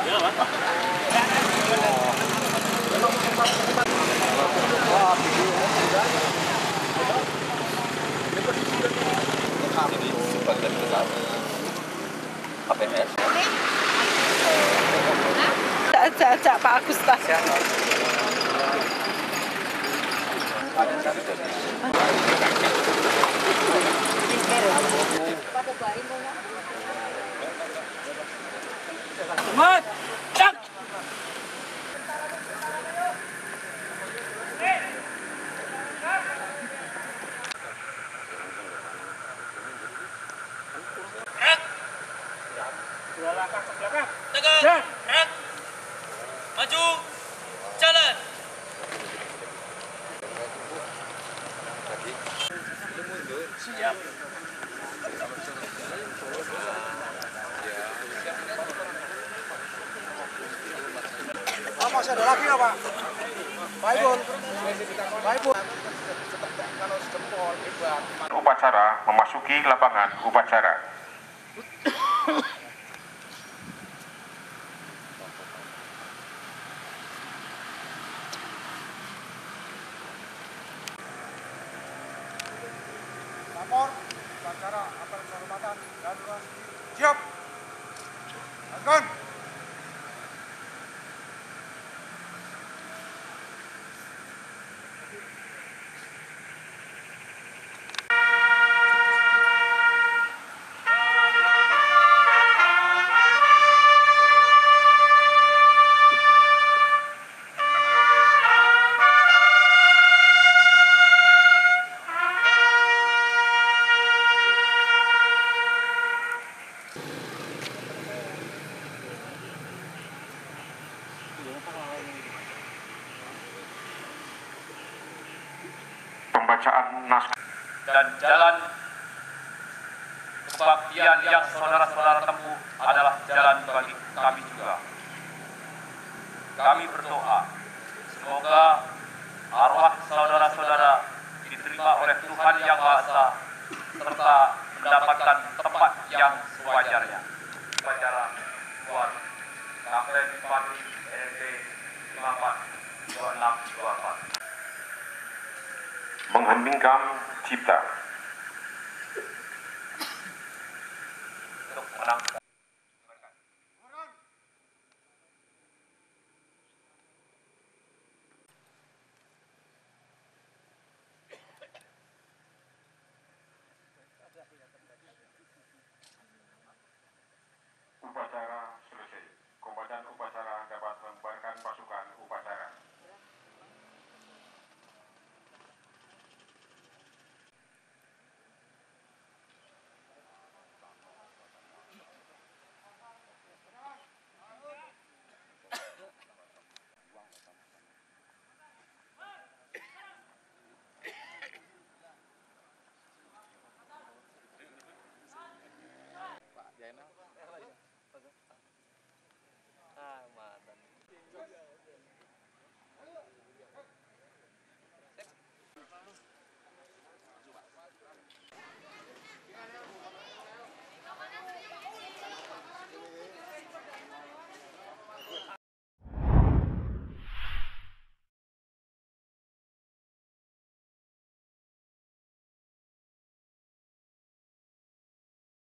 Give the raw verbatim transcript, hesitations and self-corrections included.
Ajak Pak Agus tas. Mat, cak. Dua langkah ke belakang. Tegak. Rak. Maju. Jalan. Siap. Oh, masih ada lagi nggak Pak? Pak Ibun. Pak Ibun. Upacara memasuki lapangan upacara. Lapor, upacara apel kehormatan dan siap. Lakukan. Pembacaan naskah Dan jalan kebaktian yang saudara-saudara tempuh adalah jalan bagi kami juga. Kami berdoa, semoga arwah saudara-saudara diterima oleh Tuhan Yang Maha Esa serta mendapatkan tempat yang sewajarnya. Upacara buat Kapten Padi N D lima empat dua enam dua empat. mengheningkan cipta. Untuk menang.